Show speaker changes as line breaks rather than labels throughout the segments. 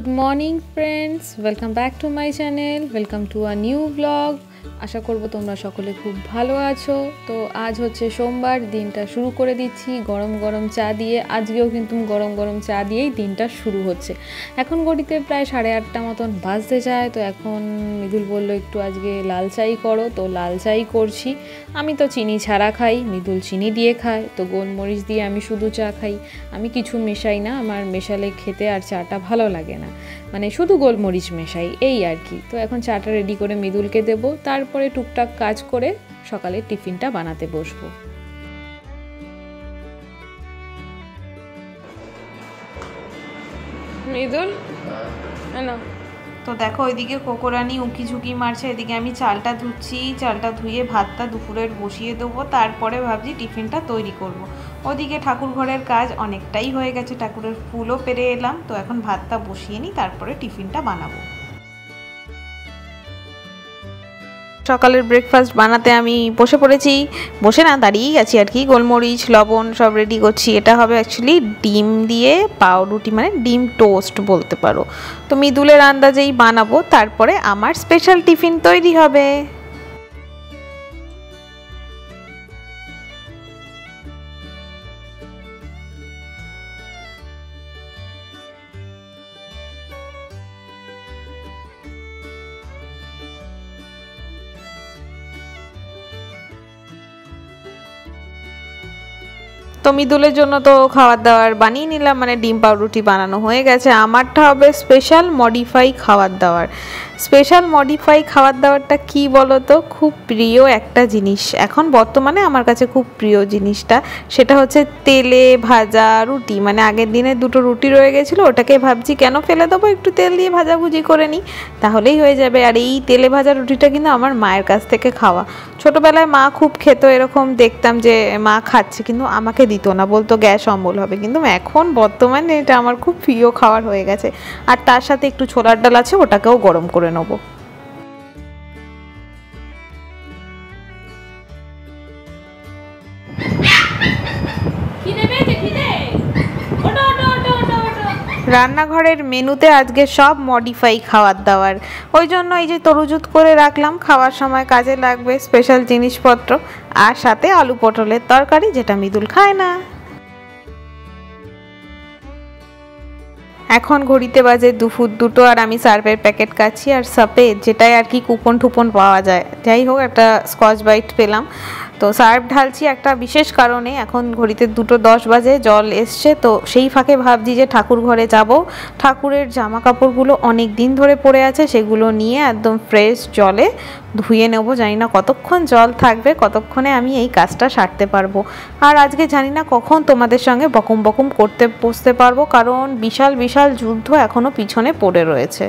Good morning friends, welcome back to my channel, welcome to a new vlog. আশা করব তোমরা সকলে খুব ভালো আছো। তো আজ হচ্ছে সোমবার, দিনটা শুরু করে দিচ্ছি গরম গরম চা দিয়ে। আজকেও কিন্তু গরম গরম চা দিয়েই দিনটা শুরু হচ্ছে। এখন ঘড়িতে প্রায় 8:30 মতন বাজতে যায়। তো এখন মৃদুল বলল একটু আজকে লাল চাই করো, তো লাল চাই করছি। আমি তো চিনি ছাড়া খাই, মৃদুল চিনি দিয়ে খায়, তো গোলমরিচ দিয়ে আমি শুধু চা খাই। আমি কিছু মেশাই না, আমার মেশালে খেতে আর চাটা ভালো লাগে না, মানে শুধু গোলমরিচ মেশাই এই আর কি। তো এখন চাটা রেডি করে মৃদুলকে দেবো, তারপরে টুকটাক কাজ করে সকালে টিফিনটা বানাতে বসবো। মৃদুল না, তো দেখো ওইদিকে কোকোরানি উঁকি ঝুঁকি মারছে, এদিকে আমি চালটা ধুচ্ছি। চালটা ধুয়ে ভাতটা দুপুরের বসিয়ে দেবো, তারপরে ভাবছি টিফিনটা তৈরি করব। ওদিকে ঠাকুর ঘরের কাজ অনেকটাই হয়ে গেছে, ঠাকুরের ফুলও পেরে এলাম। তো এখন ভাতটা বসিয়ে নিই, তারপরে টিফিনটা বানাবো। সকালের ব্রেকফাস্ট বানাতে আমি বসে পড়েছি, বসে না দাঁড়িয়েই আছি আর কি। গোলমরিচ লবণ সব রেডি করছি। এটা হবে অ্যাকচুয়ালি ডিম দিয়ে পাউরুটি, মানে ডিম টোস্ট বলতে পারো। তো মৃদুলের আন্দাজেই বানাবো, তারপরে আমার স্পেশাল টিফিন তৈরি হবে। তো মৃদুলের জন্য তো খাবার দাবার বানিয়ে নিলাম, মানে ডিম পাউরুটি বানানো হয়ে গেছে। আমারটা হবে স্পেশাল মডিফাই খাবার দাবার। স্পেশাল মডিফাই খাবার দাবারটা কি বলো তো, খুব প্রিয় একটা জিনিস এখন বর্তমানে আমার কাছে, খুব প্রিয় জিনিসটা সেটা হচ্ছে তেলে ভাজা রুটি। মানে আগের দিনে দুটো রুটি রয়ে গেছিলো, ওটাকে ভাবছি কেন ফেলে দেবো, একটু তেল দিয়ে ভাজাভুজি করে নিই, তাহলেই হয়ে যাবে। আর এই তেলে ভাজা রুটিটা কিন্তু আমার মায়ের কাছ থেকে খাওয়া। ছোটোবেলায় মা খুব খেত, এরকম দেখতাম যে মা খাচ্ছে, কিন্তু আমাকে দিত না, বলতো গ্যাস অম্বল হবে। কিন্তু এখন বর্তমানে এটা আমার খুব প্রিয় খাবার হয়ে গেছে। আর তার সাথে একটু ছোলার ডাল আছে, ওটাকেও গরম করে নেবো। রান্নাঘরের মেনুতে আজকে সব মডিফাই খাবার দাবার, ওই জন্য এই যে তরুজুত করে রাখলাম, খাওয়ার সময় কাজে লাগবে স্পেশাল জিনিসপত্র। আর সাথে আলু পটলের তরকারি, যেটা মৃদুল খায় না। এখন ঘড়িতে বাজে দুপুর 2টো, আর আমি সার্ভের প্যাকেট কাটছি। আর সাপের যেটাই আর কি কুপন টুপন পাওয়া যায়, যাই হোক একটা স্কচ ব্রাইট পেলাম, তো সার্ভ ঢালছি একটা বিশেষ কারণে। এখন ঘড়িতে 2:10 বাজে, জল এসছে। তো সেই ফাঁকে ভাবছি যে ঠাকুর ঘরে যাব, ঠাকুরের জামা কাপড়গুলো অনেক দিন ধরে পড়ে আছে, সেগুলো নিয়ে একদম ফ্রেশ জলে ধুয়ে নেবো। জানি না কতক্ষণ জল থাকবে, কতক্ষণে আমি এই কাজটা সারতে পারবো। আর আজকে জানি না কখন তোমাদের সঙ্গে বকম বকম করতে বসতে পারবো, কারণ বিশাল বিশাল যুদ্ধ এখনো পিছনে পড়ে রয়েছে।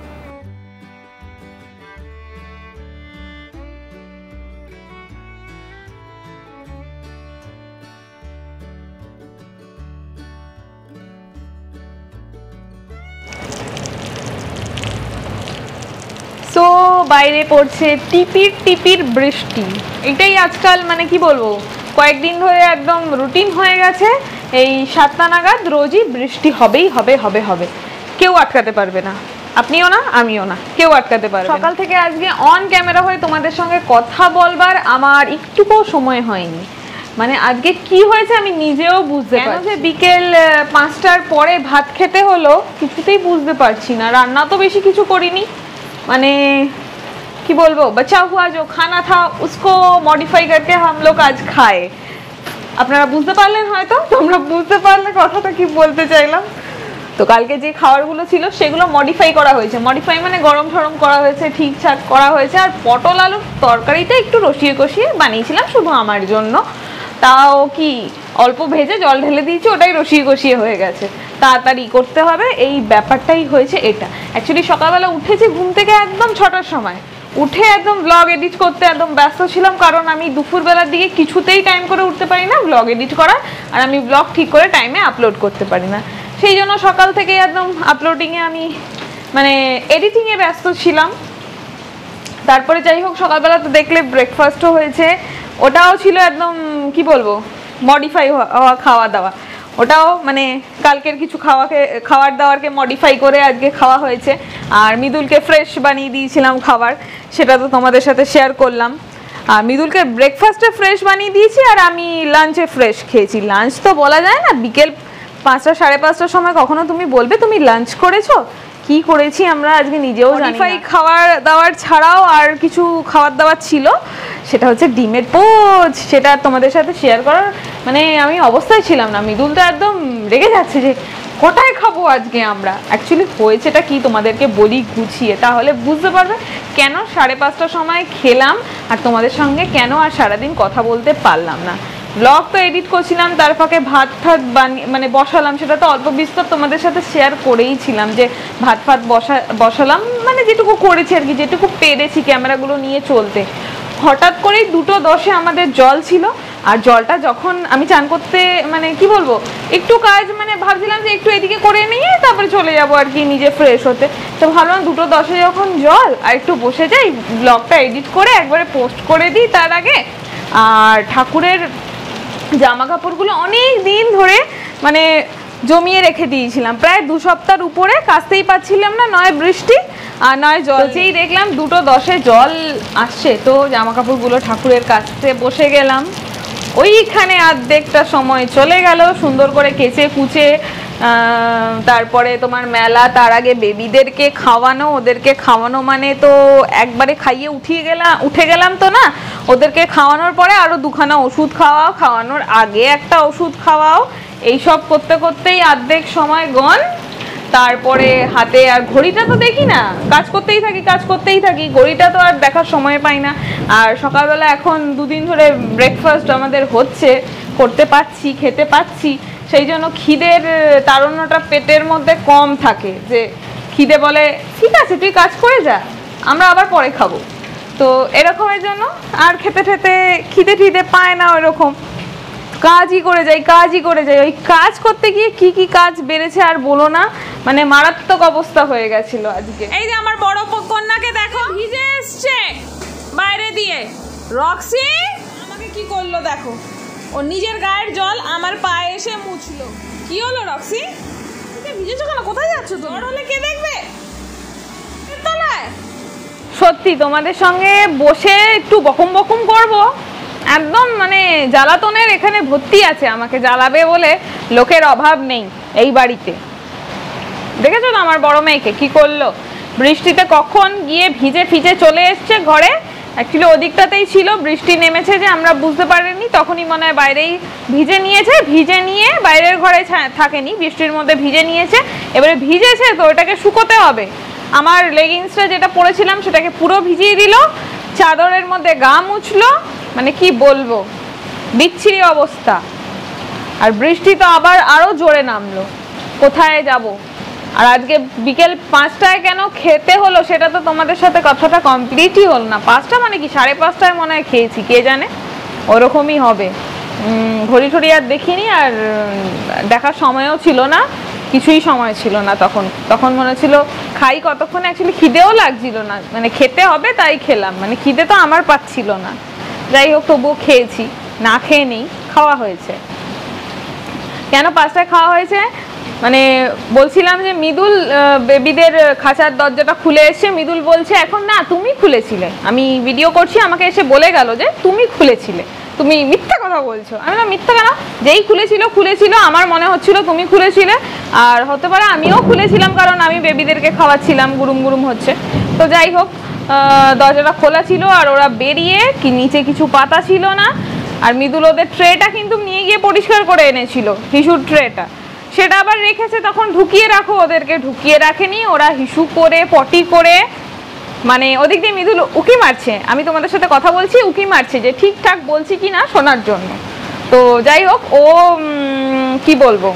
তো বাইরে পড়ছে টিপির টিপির বৃষ্টি। এটাই আজকাল মানে কি বলবো, কয়েকদিন ধরে একদম রুটিন হয়ে গেছে। এই 7টা নাগাদ রোজই বৃষ্টি হবেই হবে হবে হবে, কেউ আটকাতে পারবে না। আপনিও না, আমিও না, কেউ আটকাতে পারবে না। সকাল থেকে আজকে অন ক্যামেরা হয়ে তোমাদের সঙ্গে কথা বলবার আমার একটুকুও সময় হয়নি। মানে আজকে কি হয়েছে আমি নিজেও বুঝতে পারছি না, যে বিকেল 5টার পরে ভাত খেতে হলো, কিছুতেই বুঝতে পারছি না। রান্না তো বেশি কিছু করিনি, মানে কি বলবো, बचा हुआ जो खाना था उसको मॉडिफाई करके हम लोग आज खाए। আপনারা বুঝতে পারলেন, হয়তো তোমরা বুঝতে পারলে কথাটা কি বলতে চাইলাম। তো কালকে যে খাবারগুলো ছিল সেগুলো মডিফাই করা হয়েছে। মডিফাই মানে গরম ঠরম করা হয়েছে, ঠিকঠাক করা হয়েছে। আর পটল আলুর তরকারিটা একটু রসিয়ে কষিয়ে বানিয়েছিলাম শুধু আমার জন্য, তাও কি অল্প ভেজে জল ঢেলে দিয়েছি, ওটাই রসিয়ে কষিয়ে হয়ে গেছে। তাড়াতাড়ি করতে হবে, এই ব্যাপারটাই হয়েছে এটা। অ্যাকচুয়ালি সকালবেলা উঠেছি ঘুম থেকে একদম 6টার সময়, উঠে একদম ব্লগ এডিট করতে একদম ব্যস্ত ছিলাম, কারণ আমি দুপুরবেলার দিকে কিছুতেই টাইম করে উঠতে পারি না ব্লগ এডিট করার, আর আমি ব্লগ ঠিক করে টাইমে আপলোড করতে পারি না। সেই জন্য সকাল থেকে একদম আপলোডিংয়ে আমি মানে এডিটিংয়ে ব্যস্ত ছিলাম। তারপরে যাই হোক সকালবেলা তো দেখলে ব্রেকফাস্টও হয়েছে, ওটাও ছিল একদম কি বলবো মডিফাই হওয়া খাওয়া দাওয়া। ওটাও মানে কালকের কিছু খাবার দাবারকে মডিফাই করে আজকে খাওয়া হয়েছে। আর মৃদুলকে ফ্রেশ বানিয়ে দিয়েছিলাম খাবার, সেটা তো তোমাদের সাথে শেয়ার করলাম। আর মৃদুলকে ব্রেকফাস্টে ফ্রেশ বানিয়ে দিয়েছি আর আমি লাঞ্চে ফ্রেশ খেয়েছি। লাঞ্চ তো বলা যায় না, বিকেল 5টা 5:30টার সময় কখনো তুমি বলবে তুমি লাঞ্চ করেছো? কি করেছি আমরা আজকে নিজেও জানি না। খাবার দাবার ছাড়াও আর কিছু খাবার দাবার ছিল, সেটা হচ্ছে ডিমের পোচ। সেটা তোমাদের সাথে শেয়ার করার মানে আমি অবস্থায় ছিলাম না। মৃদুল তো একদম রেগে যাচ্ছে যে কটায় খাবো আজকে আমরা। অ্যাকচুয়ালি হয়েছেটা কি তোমাদেরকে বলি গুছিয়ে, তাহলে বুঝতে পারবে কেন 5:30টার সময় খেলাম আর তোমাদের সঙ্গে কেন আর সারাদিন কথা বলতে পারলাম না। ব্লগ তো এডিট করছিলাম, তার ফাঁকে ভাত মানে বসালাম, সেটা তো অল্প বিস্তর তোমাদের সাথে শেয়ার করেইছিলাম যে ভাত বসালাম, মানে যেটুকু করেছি আর কি, যেটুকু পেরেছি ক্যামেরাগুলো নিয়ে চলতে। হঠাৎ করেই 2:10 আমাদের জল ছিল, আর জলটা যখন আমি চান করতে মানে কি বলবো একটু কাজ মানে ভাবছিলাম যে একটু এদিকে করে নিয়ে তারপরে চলে যাবো আর কি নিজে ফ্রেশ হতে। তো ভাবলাম 2:10 যখন জল আর একটু বসে যাই, ব্লগটা এডিট করে একবারে পোস্ট করে দিই তার আগে। আর ঠাকুরের জামা কাপড়গুলো অনেক দিন ধরে মানে জমিয়ে রেখে দিয়েছিলাম, প্রায় 2 সপ্তাহের উপরে, কাচতেই পাচ্ছিলাম না, নয় বৃষ্টি আর নয় জল। যেই দেখলাম 2:10 জল আসছে, তো জামা কাপড়গুলো ঠাকুরের কাচতে বসে গেলাম। ওইখানে অর্ধেকটা সময় চলে গেল সুন্দর করে কেচে কুচে। তারপরে তোমার মেলা, তার আগে বেবিদেরকে খাওয়ানো, ওদেরকে খাওয়ানো মানে তো একবারে খাইয়ে উঠে গেলাম তো না, ওদেরকে খাওয়ানোর পরে আরো 2খানা ওষুধ খাওয়াও, খাওয়ানোর আগে একটা ওষুধ খাওয়াও, এইসব করতে করতেই অর্ধেক সময় গন। তারপরে হাতে আর ঘড়িটা তো দেখি না, কাজ করতেই থাকি, ঘড়িটা তো আর দেখার সময় পাই না। আর সকালবেলা এখন 2 দিন ধরে ব্রেকফাস্ট আমাদের হচ্ছে, করতে পারছি, খেতে পাচ্ছি, সেই জন্য খিদের তাড়নাটা পেটের মধ্যে কম থাকে, যে খিদে বলে ঠিক আছে তুই কাজ করে যা, আমরা আবার পরে খাবো। তো এরকমের জন্য আর খেতে খিদে পায় না, ওইরকম কাজই করে যাই। ওই কাজ করতে গিয়ে কি কাজ বেড়েছে আর বলো না, মানে মারাত্মক অবস্থা হয়ে গেছিল আজকে। এই যে আমার বড় কন্যাকে দেখো ভিজে এসছে বাইরে দিয়ে। রক্সি আমাকে কি করলো দেখো, ও নিজের গায়ের জল আমার পায়ে এসে মুছলো। কি হলো রক্সি, ভিজেছো কেন? কোথায় যাচ্ছ? জ্বর হলে কে দেখবে? সত্যি তোমাদের সঙ্গে বসে একটু বকম করবো, একদম মানে জ্বালাতনের এখানে ভর্তি আছে, আমাকে জ্বালাবে বলে লোকের অভাব নেই এই বাড়িতে। দেখেছো না আমার বড় মেয়েকে কি করলো, বৃষ্টিতে কখন গিয়ে ভিজে চলে এসছে ঘরে। অ্যাকচুয়ালি ওদিকটাতেই ছিল, বৃষ্টি নেমেছে যে আমরা বুঝতে পারিনি, তখনই মনে হয় বাইরেই ভিজে নিয়ে বাইরের ঘরে থাকেনি, বৃষ্টির মধ্যে ভিজে নিয়েছে। এবারে ভিজেছে তো ওটাকে শুকোতে হবে। আমার লেগিংসটা যেটা পরেছিলাম সেটাকে পুরো ভিজিয়ে দিল, চাদরের মধ্যে গা মুছলো, মানে কি বলবো বিচ্ছিরি অবস্থা। আর বৃষ্টি তো আবার আরো জোরে নামলো, কোথায় যাব। আর আজকে বিকেল 5টায় কেন খেতে হলো সেটা তো তোমাদের সাথে কথাটা কমপ্লিটই হলো না। 5টা মানে কি 5:30টায় মনে হয় খেয়েছি, কে জানে, ওরকমই হবে। ঘড়ি আর দেখিনি, আর দেখার সময়ও ছিল না, কিছুই সময় ছিল না তখন মনে ছিল খাই কতক্ষণ। অ্যাকচুয়ালি খিদেও লাগছিল না, মানে খেতে হবে তাই খেলাম, মানে খিদে তো আমার পাচ্ছিল না। যাই হোক তবুও খেয়েছি, না খেয়ে নেই, খাওয়া হয়েছে। কেন 5টায় খাওয়া হয়েছে মানে বলছিলাম যে মৃদুল বেবিদের খাঁচার দরজাটা খুলে এসে মৃদুল বলছে এখন না তুমি খুলেছিলে, আমি ভিডিও করছি আমাকে এসে বলে গেল যে তুমি খুলেছিলে, তুমি মিথ্যা কথা বলছো। আমি না মিথ্যা কেন, যেই খুলেছিল আমার মনে হচ্ছিল তুমি খুলেছিলে, আর হতে পারে আমিও খুলেছিলাম কারণ আমি বেবিদেরকে খাওয়াচ্ছিলাম, গুরুম হচ্ছে। তো যাই হোক দরজাটা খোলা ছিল আর ওরা বেরিয়ে নিচে কিছু পাতা ছিল না। আর মৃদুল ওদের ট্রেটা কিন্তু নিয়ে গিয়ে পরিষ্কার করে এনেছিল, হিসুর ট্রেটা, সেটা আবার রেখেছে, তখন ঢুকিয়ে রাখো, ওদেরকে ঢুকিয়ে রাখেনি, ওরা হিসু করে পটি করে, মানে ওদিক দিয়ে মৃদুল উকি মারছে, আমি তোমাদের সাথে কথা বলছি উকি মারছে যে ঠিকঠাক বলছি কি না শোনার জন্য। তো যাই হোক ও কি বলবো,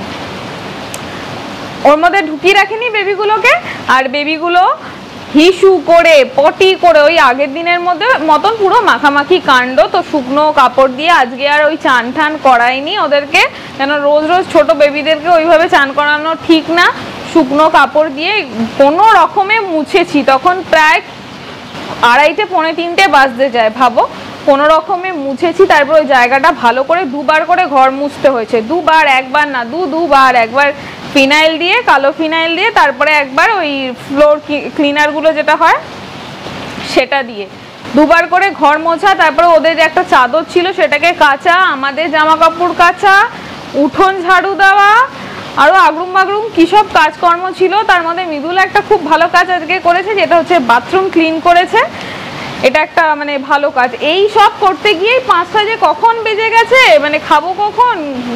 ওর মধ্যে ঢুকিয়ে রাখেনি বেবিগুলোকে, আর বেবিগুলো হিসু করে পটি করে ওই আগের দিনের মতন পুরো মাখামাখি কাণ্ড। তো শুকনো কাপড় দিয়ে আজকে আর ওই চান টান করাইনি ওদেরকে, কেন রোজ ছোট বেবিদেরকে ওইভাবে চান করানো ঠিক না। শুকনো কাপড় দিয়ে কোনো রকমে মুছেছি, তখন প্রায় 2:30 পৌনে 3টে বাজতে যায় ভাবো। কোনো রকমে মুছেছি, তারপর ওই জায়গাটা ভালো করে দুবার করে ঘর মুছতে হয়েছে, দুবার, একবার না, দুবার, একবার ফিনাইল দিয়ে, কালো ফিনাইল দিয়ে, তারপরে একবার ওই ফ্লোর ক্লিনারগুলো যেটা হয় সেটা দিয়ে দুবার করে ঘর মোছা, তারপরে ওদের যে একটা চাদর ছিল সেটাকে কাচা, আমাদের জামা কাপড় কাচা, উঠোন ঝাড়ু দেওয়া, আরও আগরুম বাগরুম কী সব কাজকর্ম ছিল। তার মধ্যে মৃদুল একটা খুব ভালো কাজ আজকে করেছে, যেটা হচ্ছে বাথরুম ক্লিন করেছে। এটা একটা মানে ভালো কাজ। এই সব করতে গিয়েই 5টা যে কখন বেজে গেছে, মানে খাবো কখন,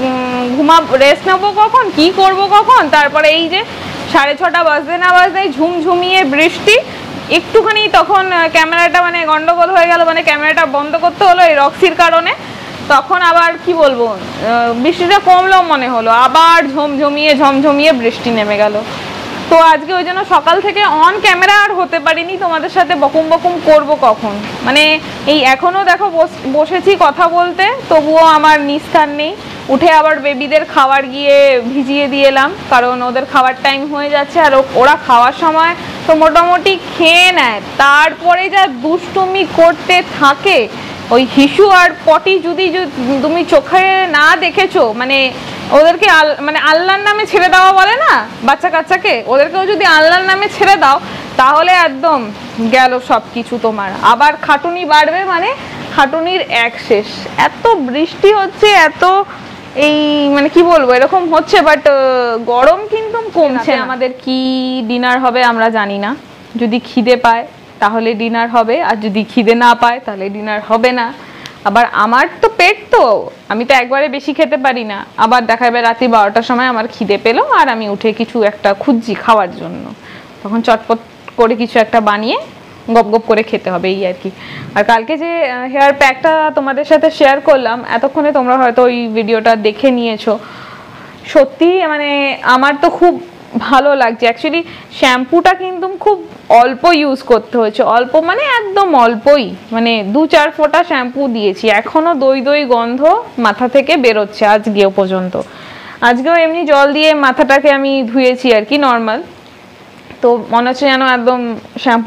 রেস্ট নেবো কখন, কি করব কখন, তারপরে এই যে 6:30 বাজতে না বাজতেই ঝুমঝুমিয়ে বৃষ্টি। একটুখানি তখন ক্যামেরাটা মানে গন্ডগোল হয়ে গেল, মানে ক্যামেরাটা বন্ধ করতে হলো এই রক্সির কারণে। তখন আবার কি বলবো, বৃষ্টিটা কমলো মনে হলো, আবার ঝমঝমিয়ে বৃষ্টি নেমে গেল। তো আজকে ওই জন্য সকাল থেকে অন ক্যামেরা আর হতে পারিনি, তোমাদের সাথে বকুম করব কখন, মানে এই এখনো দেখো বসেছি কথা বলতে, তবুও আমার নিস্তার নেই। উঠে আবার বেবিদের খাবার গিয়ে ভিজিয়ে দিয়ে এলাম, কারণ ওদের খাবার টাইম হয়ে যাচ্ছে, আর ওরা খাওয়ার সময় তো মোটামুটি খেয়ে নেয়, তারপরে যা দুষ্টুমি করতে থাকে ওই হিসু আর পটি, যদি তুমি চোখে না দেখেছো, মানে ওদেরকে মানে আল্লাহর নামে ছেড়ে দেওয়া বলে না বাচ্চা কাচ্চাকে, ওদেরকেও যদি আল্লাহর নামে ছেড়ে দাও তাহলে একদম গেল সব কিছু তোমার। আবার খাটুনি বাড়বে, মানে খাটুনির এক শেষ। এত বৃষ্টি হচ্ছে, এত এই মানে কি বলবো এরকম হচ্ছে, বাট গরম কিন্তু কমছে। আমাদের কি ডিনার হবে আমরা জানি না, যদি খিদে পায় তাহলে ডিনার হবে, আর যদি খিদে না পায় তাহলে ডিনার হবে না। আবার আমার তো পেট, তো আমি তো একবারে বেশি খেতে পারি না। আবার দেখা যাবে রাত্রি 12টার সময় আমার খিদে পেলো, আর আমি উঠে কিছু একটা খুঁজছি খাওয়ার জন্য, তখন চটপট করে কিছু একটা বানিয়ে গপ করে খেতে হবে, এই আর কি। আর কালকে যে হেয়ার প্যাকটা তোমাদের সাথে শেয়ার করলাম, এতক্ষণে তোমরা হয়তো ওই ভিডিওটা দেখে নিয়েছো। সত্যি মানে আমার তো খুব ভালো লাগছে। অ্যাকচুয়ালি শ্যাম্পুটা কিন্তু খুব অল্প ইউজ করতে হয়েছে, অল্প মানে একদম অল্পই, মানে 2-4 ফোঁটা শ্যাম্পু দিয়েছি, এখনো দই গন্ধ মাথা থেকে বেরোচ্ছে আজকেও পর্যন্ত। আজকেও এমনি জল দিয়ে মাথাটাকে আমি ধুয়েছি আর কি, নর্মাল। তো মনে হচ্ছে যেন একদম শ্যাম্পু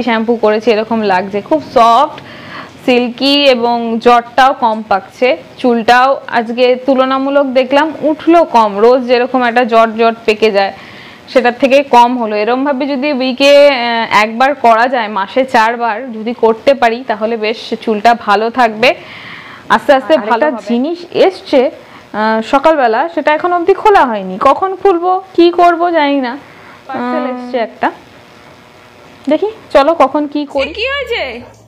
করেছি এরকম লাগছে, খুব সফট সিল্কি, এবং জটটাও কম পাকছে। চুলটাও আজকে তুলনামূলক দেখলাম উঠলো কম, রোজ যেরকম একটা জট পেকে যায় সেটার থেকে কম হলো। এরমভাবে যদি উইকে একবার করা যায়, মাসে 4 বার যদি করতে পারি, তাহলে বেশ চুলটা ভালো থাকবে, আস্তে আস্তে ভালো জিনিস এসছে সকালবেলা, সেটা এখন অবধি খোলা হয়নি, কখন খুলবো কি করব জানি না। পার্সেল এসছে একটা, দেখি চলো কখন কি করি। কি হয়েছে,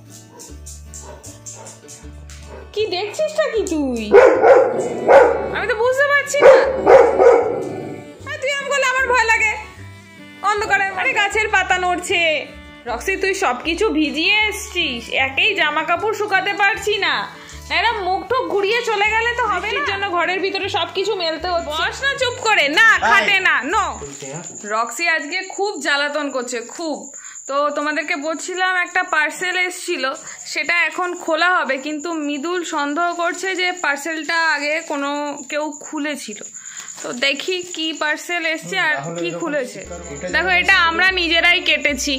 কি দেখছিস কি তুই? আমি তো বুঝতে পারছি না। তুই আম করলে আমার ভয় লাগে, অন্ধকারে মানে গাছের পাতা নড়ছে। রক্সি তুই সবকিছু ভিজিয়ে এসছিস, একেই জামা কাপড় শুকাতে পারছি না, এরা মুখ টুক ঘুরিয়ে চলে গেলে তো হবে না, জন্য ঘরের ভিতরে সবকিছু মেলতে হচ্ছে। বস না চুপ করে, না খাটে না, নো। রক্সি আজকে খুব জ্বালাতন করছে, খুব। তো তোমাদেরকে বলছিলাম একটা পার্সেল এসেছিল, সেটা এখন খোলা হবে, কিন্তু মৃদুল সন্দেহ করছে যে পার্সেলটা আগে কেউ খুলেছিল। তো দেখি কি পার্সেল এসছে আর কি খুলেছে। দেখো এটা আমরা নিজেরাই কেটেছি,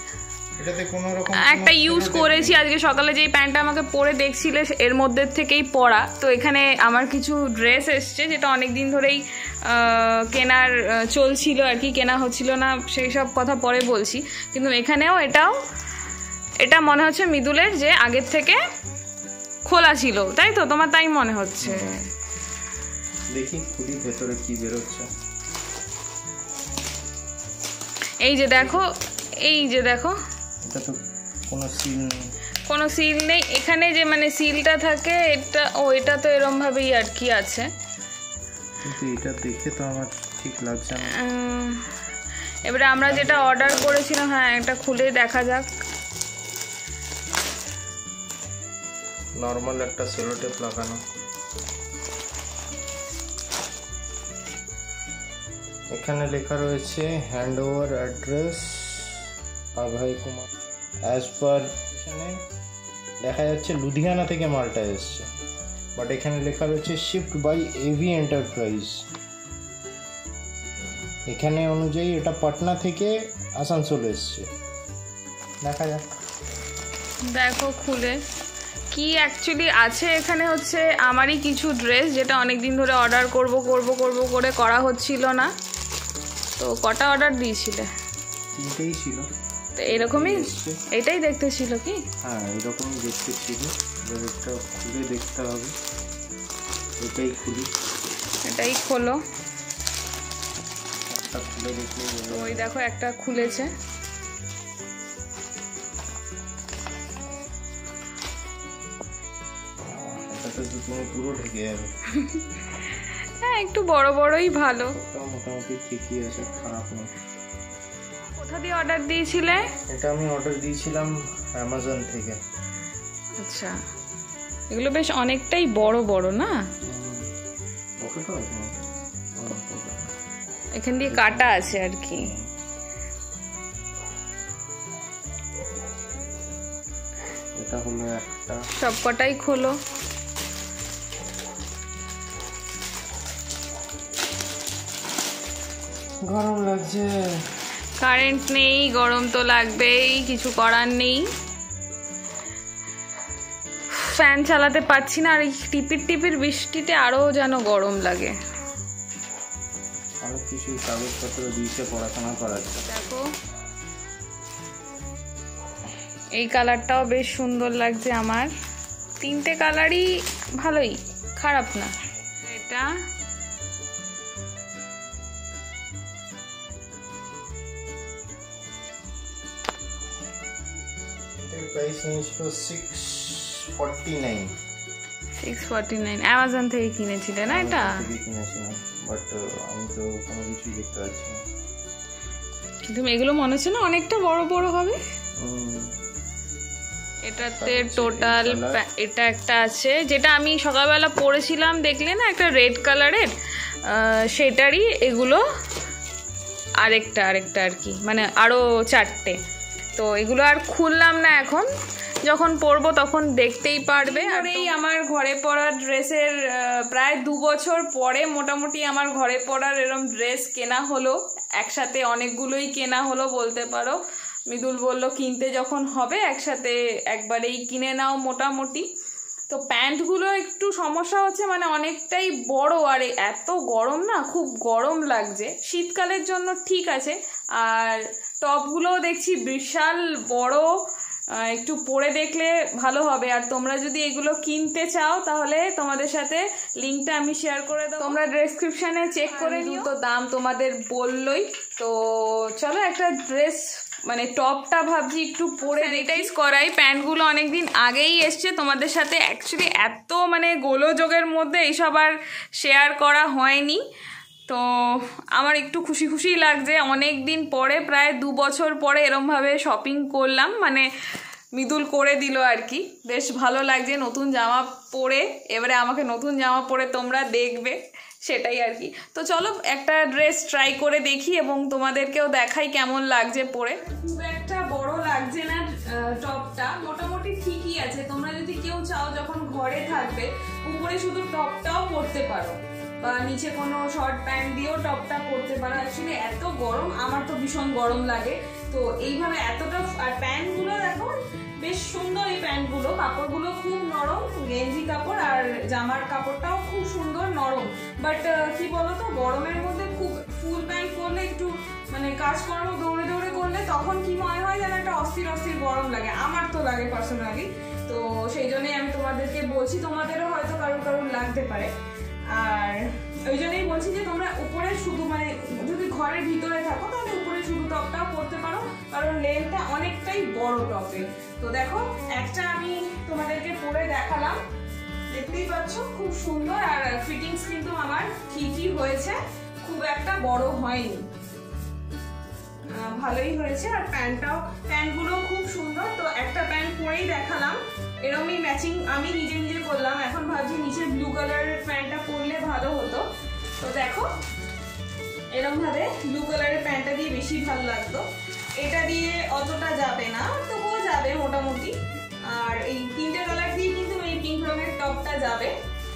একটা ইউজ করেছি আজকে সকালে, যেই প্যান্টটা আমাকে পরে দেখছিলে এর মধ্যে থেকেই পরা। তো এখানে আমার কিছু ড্রেস এসছে, যেটা অনেক দিন ধরেই কেনার চলছিল আর কি, কেনা হচ্ছিল না, সেই সব কথা পরে বলছি। কিন্তু এখানেও এটা মনে হচ্ছে মৃদুলের, যে আগের থেকে খোলা ছিল, তাই তো? তোমার তাই মনে হচ্ছে?
দেখি খুলি ভেতরে কি বের হচ্ছে।
এই যে দেখো, এটা তো কোনো সিল নেই এখানে, যে মানে সিলটা থাকে এটা তো এরকম ভাবেই আর কি আছে,
কিন্তু এটা দেখে তো আমার ঠিক লাগছে না।
এবারে আমরা যেটা অর্ডার করেছিলাম, হ্যাঁ এটা খুলে দেখা যাক।
নরমাল একটা সেলো টেপ লাগানো, এখানে লেখা রয়েছে hand over address Abhay Kumar. As per এখানে দেখা যাচ্ছে লুধিয়ানা থেকে মালটা এসছে, বাট এখানে লেখা রয়েছে শিফট বাই এভি এন্টারপ্রাইজ। এখানে অনুযায়ী এটা পাটনা থেকে আসানসোল এসছে, দেখা যাক।
দেখো খুলে কি অ্যাকচুয়ালি আছে এখানে হচ্ছে আমারই কিছু ড্রেস, যেটা অনেক দিন ধরে অর্ডার করব করে করা হচ্ছিল না। তো কটা অর্ডার দিয়েছিলে?
3টেই ছিল।
তো এরকমই এটাই দেখতে ছিল কি?
হ্যাঁ এরকমই দেখতে ছিল। এবার একটা খুলে দেখতে হবে। এটাই খুলি,
এটাই খোলো।
একটা খুলে দেখলে
ওই দেখো একটা খুলেছে।
এটাতে তো তুমি পুরো ঢেকে যাবে।
হ্যাঁ একটু বড় বড়ই ভালো।
মোটামুটি ঠিকই আছে, খারাপ না।
কোথা দিয়ে অর্ডার দিয়েছিলে?
এটা আমি অর্ডার দিয়েছিলাম অ্যামাজন থেকে।
আচ্ছা, এগুলো বেশ অনেকটাই বড় বড় না? এখান দিয়ে কাটা আছে আর কি।
এটা হলো একটা।
সবকটাই খোলো।
গরম লাগছে।
কারেন্ট নেই, গরম তো লাগবেই, কিছু করার নেই। ফ্যান চালাতে পারছি না, আর এই টিপির বৃষ্টিতে আরো যেন গরম লাগে।
অনেক কিছু কাগজপত্র দিয়েছে পড়াশোনা করাচ্ছে।
দেখো এই কালারটাও বেশ সুন্দর লাগছে আমার। 3টে কালারই ভালোই, খারাপ না। এটা
প্রাইস নিয়েছিল 649।
649 অ্যামাজন থেকে কিনেছিলে না? এটা
কিনেছিলাম, বাট আমি তো কোনো কিছুই দেখতে পাচ্ছি না।
কিন্তু এগুলো মনে হচ্ছে না অনেকটা বড় বড় হবে। এটাতে টোটাল এটা একটা আছে, যেটা আমি সকালবেলা পরেছিলাম, দেখলে না একটা রেড কালারের, সেটারই এগুলো আরেকটা আর কি, মানে আরও 4টে। তো এগুলো আর খুললাম না, এখন যখন পরবো তখন দেখতেই পারবে। আর এই আমার ঘরে পরা ড্রেসের প্রায় 2 বছর পরে মোটামুটি আমার ঘরে পরার এরম ড্রেস কেনা হলো। একসাথে অনেকগুলোই কেনা হলো বলতে পারো। মৃদুল বলল কিনতে যখন হবে একসাথে একবারেই কিনে নাও মোটামুটি। তো প্যান্টগুলো একটু সমস্যা হচ্ছে, মানে অনেকটাই বড়, আর এত গরম না, খুব গরম লাগছে। শীতকালের জন্য ঠিক আছে, আর টপগুলোও দেখছি বিশাল বড়, একটু পরে দেখলে ভালো হবে। আর তোমরা যদি এগুলো কিনতে চাও তাহলে তোমাদের সাথে লিঙ্কটা আমি শেয়ার করে দেবো, তোমরা ডেসক্রিপশানে চেক করে নিও। তো দাম তোমাদের বললোই। তো চলো একটা ড্রেস মানে টপটা ভাবছি একটু পরে স্যানিটাইজ করাই। প্যান্টগুলো অনেকদিন আগেই এসছে তোমাদের সাথে, অ্যাকচুয়ালি এত মানে গোলযোগের মধ্যে এইসব আর শেয়ার করা হয়নি। তো আমার একটু খুশি খুশিই লাগছে, অনেক দিন পরে প্রায় 2 বছর পরে এরমভাবে শপিং করলাম, মানে মৃদুল করে দিল আর কি। বেশ ভালো লাগছে নতুন জামা পরে। এবারে আমাকে নতুন জামা পরে তোমরা দেখবে, সেটাই আর কি। তো চলো একটা ড্রেস ট্রাই করে দেখি এবং তোমাদেরকেও দেখাই কেমন লাগছে পরে। খুব একটা বড় লাগছে না টপটা, মোটামুটি ঠিকই আছে। তোমরা যদি কেউ চাও যখন ঘরে থাকবে উপরে শুধু টপটাও পরতে পারো, বা নিচে কোনো শর্ট প্যান্ট দিয়েও টপটা পরতে পারো। অ্যাকচুয়ালি এত গরম, আমার তো ভীষণ গরম লাগে, তো এইভাবে এতটা। আর প্যান্টগুলো দেখো বেশ সুন্দর, এই প্যান্টগুলো কাপড়গুলো খুব নরম, গেঞ্জি কাপড়, আর জামার কাপড়টাও খুব সুন্দর নরম। বাট কি বলতো, গরমের মধ্যে খুব ফুল প্যান্ট পরলে একটু মানে কাজকর্ম দৌড়ে দৌড়ে করলে তখন কি মনে হয় যেন একটা অস্থির অস্থির গরম লাগে, আমার তো লাগে পার্সোনালি। তো সেই জন্যই আমি তোমাদেরকে বলছি, তোমাদেরও হয়তো কারোর কারোর লাগতে পারে। আর ওই জন্যই বলছি যে তোমরা উপরে শুধু মানে যদি ঘরের ভিতরে থাকো তাহলে উপরে শুধু টপটাও পরতে পারো, কারণ লেন্থটা অনেকটাই বড় টপের। তো দেখো একটা আমি তোমাদেরকে পরে দেখালাম, দেখতেই পাচ্ছ খুব সুন্দর। আর ফিটিংস কিন্তু আমার ঠিকই হয়েছে, খুব একটা বড় হয়নি, ভালোই হয়েছে। আর প্যান্টগুলো খুব সুন্দর। তো একটা প্যান্ট পরেই দেখালাম, এরমই ম্যাচিং আমি নিজে নিজে করলাম। এখন ভাবছি নিচে ব্লু কালারের প্যান্টটা পরলে ভালো হতো। তো দেখো এরকম ভাবে ব্লু কালারের প্যান্টটা দিয়ে বেশি ভালো লাগতো, এটা দিয়ে অতটা যাবে না, তবুও যাবে মোটামুটি। আর এই 3টে কালার দিয়ে কিন্তু এই পিঙ্ক রঙের টপটা যাবে।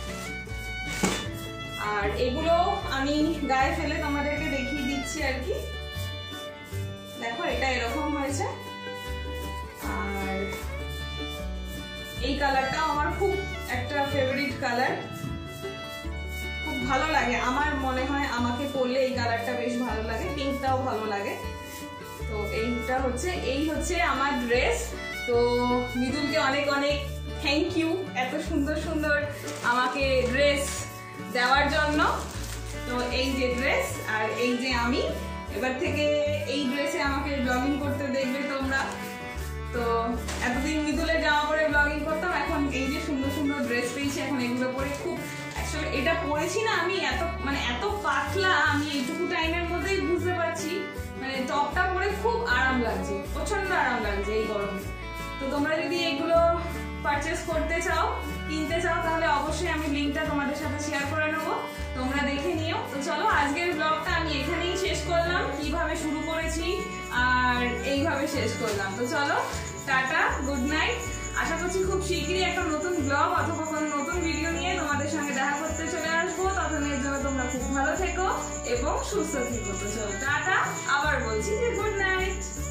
আর এগুলো আমি গায়ে ফেলে তোমাদেরকে দেখিয়ে দিচ্ছি আর কি। দেখো এটা এরকম হয়েছে, আর এই কালারটাও খুব একটা ফেভারিট কালার, খুব ভালো লাগে আমার মনে হয়, আমাকে পরলে এই কালারটা বেশ ভালো লাগে, পিঙ্কটাও ভালো লাগে। তো এই হচ্ছে আমার ড্রেস। তো মৃদুলকে অনেক অনেক থ্যাংক ইউ এত সুন্দর সুন্দর আমাকে ড্রেস দেওয়ার জন্য। তো এই যে ড্রেস আর এই যে আমি, এবার থেকে এই ড্রেসে আমাকে ব্লগিং করতে দেখবে তোমরা। তো এতদিন মৃদুলের জামা পরে ব্লগিং করতাম, এখন এই যে সুন্দর সুন্দর ড্রেস পেয়েছি, এখন এগুলো পরে খুব অ্যাকচুয়ালি এটা পরেছি না আমি এত পাতলা, আমি এইটুকু টাইমের মধ্যেই বুঝতে পারছি মানে টপটা পরে খুব আরাম লাগছে, প্রচন্ড আরাম লাগছে এই গরমে। তো তোমরা যদি এগুলো পারচেস করতে চাও, কিনতে চাও, তাহলে অবশ্যই আমি লিঙ্কটা তোমাদের সাথে শেয়ার করে নেবো, তোমরা দেখে নিও। তো চলো আজকের ব্লগটা আমি এখানেই শেষ করলাম, কিভাবে শুরু করেছি আর এইভাবে শেষ করলাম। তো চলো টাটা, গুড নাইট। আশা করছি খুব শীঘ্রই একটা নতুন ব্লগ অথবা কোনো নতুন ভিডিও নিয়ে তোমাদের সঙ্গে দেখা করতে চলে আসবো। ততদিনের জন্য তোমরা খুব ভালো থেকো এবং সুস্থ থেকো। তো চলো টাটা, আবার বলছি যে গুড নাইট।